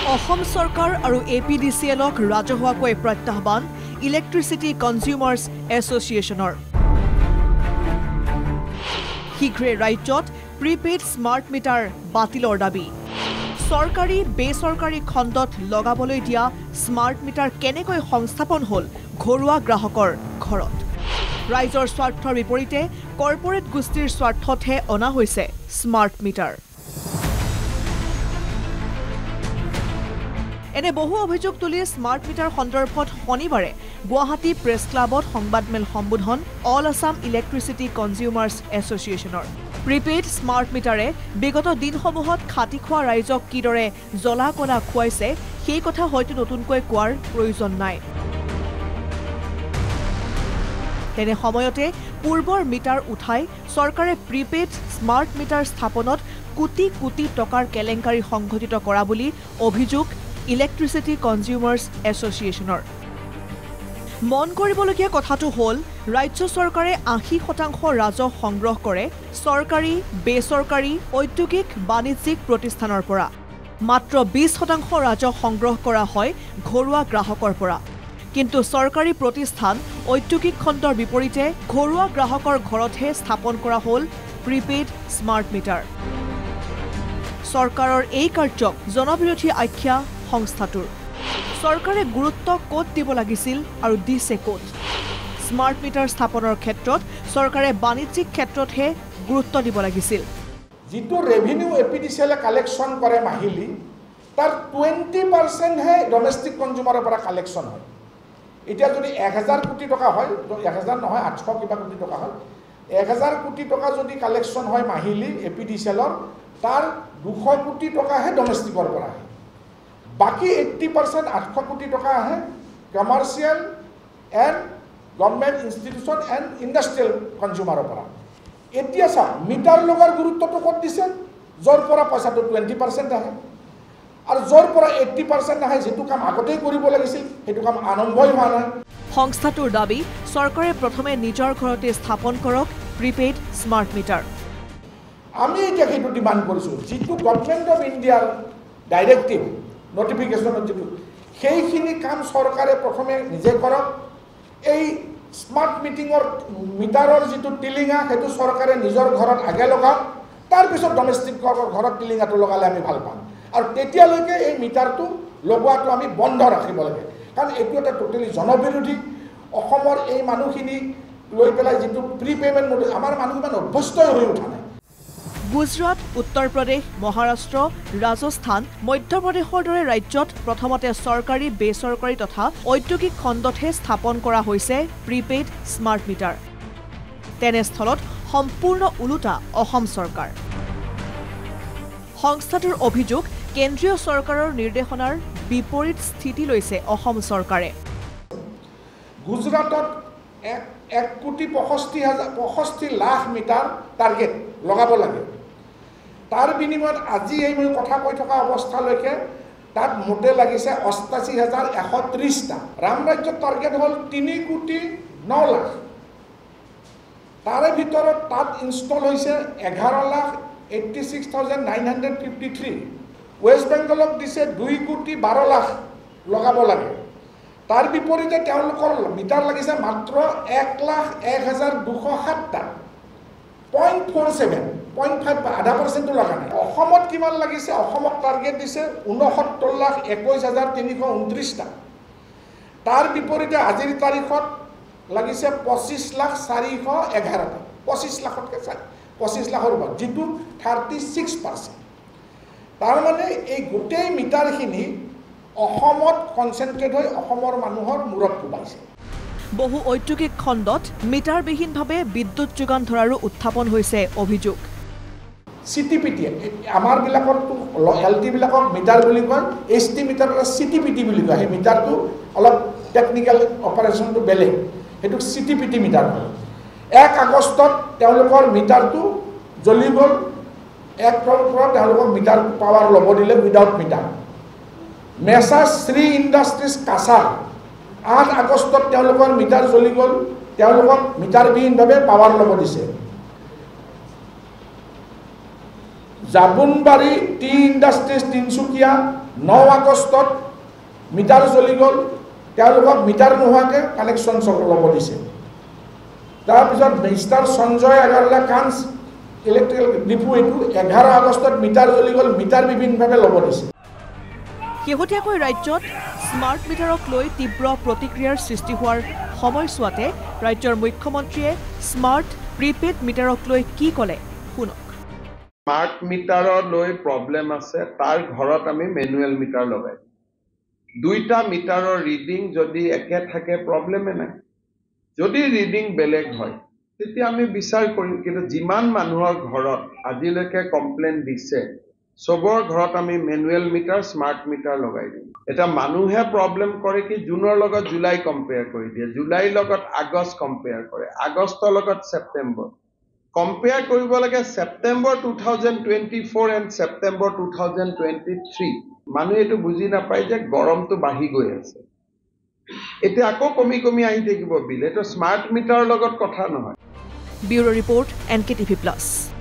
অসম চৰকাৰ আৰু APDCLক ৰাজহুৱাকৈ প্ৰত্যাহ্বান ইলেক্ট্ৰিচিটি কনজিউমাৰ্ছ এছ'চিয়েশ্যনৰ। শীঘ্ৰে ৰাজ্যত প্ৰিপেইড স্মাৰ্ট মিটাৰ বাতিলৰ দাবী। চৰকাৰী বেচৰকাৰী খণ্ডত লগাবলৈ দিয়া স্মাৰ্ট মিটাৰ কেনেকৈ সংস্থাপন হ'ল ঘৰুৱা গ্ৰাহকৰ ঘৰত। ৰাইজৰ স্বাৰ্থৰ বিপৰীতে কৰ্পৰেট গোষ্ঠীৰ স্বাৰ্থতহে অনা হৈছে স্মাৰ্ট মিটাৰ। এনে বহু অভিযোগ তুলি স্মাৰ্ট মিটাৰ সন্দৰ্ভত শনিবাৰে গুৱাহাটী প্ৰেছ ক্লাবত সংবাদমেল সম্বোধন অল আছাম ইলেক্ট্ৰিচিটি কনজিউমাৰ্ছ এছ'চিয়েশ্যনৰ। প্ৰিপেইড স্মাৰ্ট মিটাৰে বিগত দিনসমূহত খাটি খোৱা ৰাইজক কিদৰে জ্বলা কলা খুৱাইছে সেই কথা হয়তো নতুনকৈ কোৱাৰ প্ৰয়োজন নাই। তেনে সময়তে পূৰ্বৰ মিটাৰ উঠাই চৰকাৰে prepaid smart meter স্থাপনত crore crore টকাৰ কেলেংকাৰী সংঘটিত কৰা বুলি অভিযোগ ইলেক্ট্ৰিচিটি কনজিউমাৰ্ছ এছ'চিয়েশ্যনৰ। মন কৰিবলগীয়া কথাটো হ'ল ৰাজ্য চৰকাৰে ৮০% ৰাজহ সংগ্ৰহ কৰে চৰকাৰী বেচৰকাৰী ঔদ্যোগিক বাণিজ্যিক প্ৰতিষ্ঠানৰ পৰা। মাত্ৰ ২০% ৰাজহ সংগ্ৰহ কৰা হয় ঘৰুৱা গ্ৰাহকৰ পৰা। কিন্তু চৰকাৰী প্ৰতিষ্ঠান ঔদ্যোগিক খণ্ডৰ বিপৰীতে ঘৰুৱা গ্ৰাহকৰ ঘৰতহে স্থাপন কৰা হ'ল প্ৰিপেইড স্মাৰ্ট মিটাৰ। চৰকাৰৰ এই কাৰ্যক জনবিৰোধী আখ্যা সংস্থাটোৰ। চৰকাৰে গুৰুত্ব ক'ত দিব লাগিছিল আৰু দিছে ক'ত? স্মাৰ্ট মিটাৰ স্থাপনৰ ক্ষেত্ৰত চৰকাৰে বাণিজ্যিক ক্ষেত্ৰতহে গুৰুত্ব দিব লাগিছিল। যিটো ৰেভিনিউ APDCL কালেকশ্যন কৰে মাহিলী, তাৰ 20%হে ডমেষ্টিক কনজিউমাৰৰ পৰা কালেকশ্যন হয়। এতিয়া যদি ১,০০০ কোটি টকা হয়, ১,০০০ নহয় ৮০০ কিবা কোটি টকা হয়, ১,০০০ কোটি টকা যদি কালেকশ্যন হয় মাহিলী APDCLৰ, তাৰ ২০০ কোটি টকাহে ডমেষ্টিকৰ পৰা আহে। বাকী 80% ৮০০ কোটি টকা আহে commercial and government institution and industrial কনজিউমাৰৰ পৰা। এতিয়া চাওক মিটাৰ লগৰ গুৰুত্বটো ক'ত দিছে? য'ৰ পৰা পইচাটো 20% আহে আৰু য'ৰ পৰা 80% আহে, যিটো কাম আগতেই কৰিব লাগিছিল সেইটো কাম আৰম্ভই হোৱা নাই। সংস্থাটোৰ দাবী চৰকাৰে প্ৰথমে নিজৰ ঘৰতে স্থাপন কৰক প্ৰিপেইড স্মাৰ্ট মিটাৰ। আমি এতিয়া সেইটো ডিমাণ্ড কৰিছোঁ, যিটো গভৰ্ণমেণ্ট অফ ইণ্ডিয়াৰ ডাইৰেক্টিভ নটিফিকেশ্যনত যিটো, সেইখিনি কাম চৰকাৰে প্ৰথমে নিজে কৰক। এই স্মাৰ্ট মিটাৰৰ যিটো টিলিঙা সেইটো চৰকাৰে নিজৰ ঘৰত আগে লগাওক, তাৰপিছত ডমেষ্টিকৰ ঘৰত টিলিঙাটো লগালে আমি ভাল পাম। আৰু তেতিয়ালৈকে এই মিটাৰটো লগোৱাটো আমি বন্ধ ৰাখিব লাগে, কাৰণ এইটো এটা টোটেলি জনবিৰোধী। অসমৰ এই মানুহখিনিক লৈ পেলাই যিটো প্ৰিপেমেণ্ট, আমাৰ মানুহ ইমান অভ্যস্তই হৈ উঠা নাই। গুজৰাট, উত্তৰ প্ৰদেশ, মহাৰাষ্ট্ৰ, ৰাজস্থান, মধ্যপ্ৰদেশৰ দৰে ৰাজ্যত প্ৰথমতে চৰকাৰী বেচৰকাৰী তথা ঔদ্যোগিক খণ্ডতহে স্থাপন কৰা হৈছে প্ৰিপেইড স্মাৰ্ট মিটাৰ। তেনেস্থলত সম্পূৰ্ণ ওলোটা অসম চৰকাৰ। সংস্থাটোৰ অভিযোগ কেন্দ্ৰীয় চৰকাৰৰ নিৰ্দেশনাৰ বিপৰীত স্থিতি লৈছে অসম চৰকাৰে। গুজৰাটত ১,৬৫,০০,০০০ মিটাৰ টাৰ্গেট লগাব লাগে। তাৰ বিনিময়ত আজি এই মই কথা কৈ থকা অৱস্থালৈকে তাত মোটে লাগিছে ৮৮,১৩০টা। ৰাম ৰাজ্যৰ টাৰ্গেট হ'ল ৩,৯,০০,০০০। তাৰে ভিতৰত তাত ইনষ্টল হৈছে ১১,৮৬,৯৫৩। ৱেষ্ট বেংগলক দিছে ২,১২,০০,০০০ লগাব লাগে। তাৰ বিপৰীতে তেওঁলোকৰ মিটাৰ লাগিছে মাত্ৰ ১,০১,২০৭টা। 0.47, 0.5 0.5% লগা নাই। অসমত কিমান লাগিছে? অসমক টাৰ্গেট দিছে ৬৯,২১,৩২৯টা। তাৰ বিপৰীতে আজিৰ তাৰিখত লাগিছে ২৫,৪,১১টা। ২৫ লাখতকৈ ২৫ লাখৰ ওপৰত, যিটো 36%। তাৰমানে এই গোটেই মিটাৰখিনি অসমত কনচেনট্ৰেট হৈ অসমৰ মানুহৰ মূৰত কোবাইছে। বহু ঔদ্যোগিক খণ্ডত মিটাৰবিহীনভাৱে বিদ্যুৎ যোগান ধৰাৰো উত্থাপন হৈছে অভিযোগ। CTPT, আমাৰবিলাকতো LT-বিলাকক মিটাৰ বুলি কয়, HT মিটাৰ CTPT বুলি কয়। সেই মিটাৰটো অলপ টেকনিকেল অপাৰেশ্যনটো বেলেগ, সেইটোক CTPT মিটাৰ কয়। ১ আগষ্টত তেওঁলোকৰ মিটাৰটো জ্বলি গ'ল। ১ৰ পৰা তেওঁলোকক মিটাৰ পাৱাৰ ল'ব দিলে without meter. Messrs Shri industries Cachar ৮ আগষ্টত তেওঁলোকৰ মিটাৰ জ্বলি গ'ল, তেওঁলোকক মিটাৰবিহীনভাৱে পাৱাৰ ল'ব দিছে। জাবুনবাৰী টি ইণ্ডাষ্ট্ৰিজ তিনিচুকীয়া 9 আগষ্টত মিটাৰ জ্বলি গ'ল তেওঁলোকক মিটাৰ নোহোৱাকৈ কানেকশ্যন ল'ব দিছে তাৰপিছত মিষ্টাৰ সঞ্জয় আগৰৱালা কাঞ্চ ইলেক্ট্ৰিকেল ডিপু এইটো 11 আগষ্টত মিটাৰ জ্বলি গ'ল মিটাৰ বিভিন্নভাৱে ল'ব দিছে শেহতীয়াকৈ ৰাজ্যত স্মাৰ্ট মিটাৰক লৈ তীব্ৰ প্ৰতিক্ৰিয়াৰ সৃষ্টি হোৱাৰ সময়ছোৱাতে ৰাজ্যৰ মুখ্যমন্ত্ৰীয়ে স্মাৰ্ট প্ৰিপেড মিটাৰক লৈ কি ক'লে শুনক স্মাৰ্ট মিটাৰৰ লৈ প্ৰব্লেম আছে তাৰ ঘৰত আমি মেনুৱেল মিটাৰ লগাই দুইটা মিটাৰৰ ৰিডিং যদি একে থাকে প্ৰব্লেমে নাই যদি ৰিডিং বেলেগ হয় তেতিয়া আমি বিচাৰ কৰিম কিন্তু যিমান মানুহৰ ঘৰত আজিলৈকে কমপ্লেইন দিছে সবৰ ঘৰত আমি মেনুৱেল মিটাৰ স্মাৰ্ট মিটাৰ লগাই দিম এটা মানুহে প্ৰব্লেম কৰে কি জুনৰ লগত জুলাই কম্পেয়াৰ কৰি দিয়ে জুলাইৰ লগত আগষ্ট কম্পেয়াৰ কৰে আগষ্টৰ লগত ছেপ্টেম্বৰ কম্পেয়াৰ কৰিব লাগে ছেপ্টেম্বৰ 2024 এণ্ড ছেপ্টেম্বৰ 2023 মানুহে এইটো বুজি নাপায় যে গৰমটো বাঢ়ি গৈ আছে এতিয়া আকৌ কমি কমি আহি থাকিব বিল এইটো স্মাৰ্ট মিটাৰৰ লগত কথা নহয় ব্যুৰো ৰিপৰ্ট NKTV+